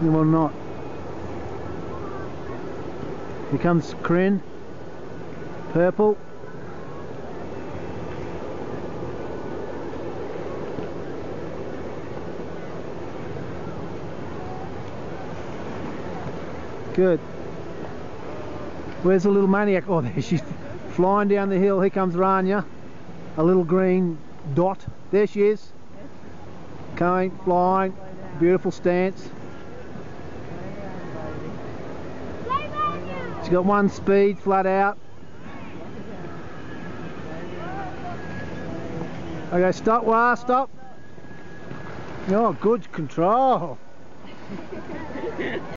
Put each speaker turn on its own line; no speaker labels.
You will not. Here comes Kryn. Purple. Good. Where's the little maniac? Oh, there she's flying down the hill. Here comes Rania. A little green dot. There she is. Coming, flying. Beautiful stance. She's got one speed, flat out. Okay, stop, Wah, stop. Oh, good control.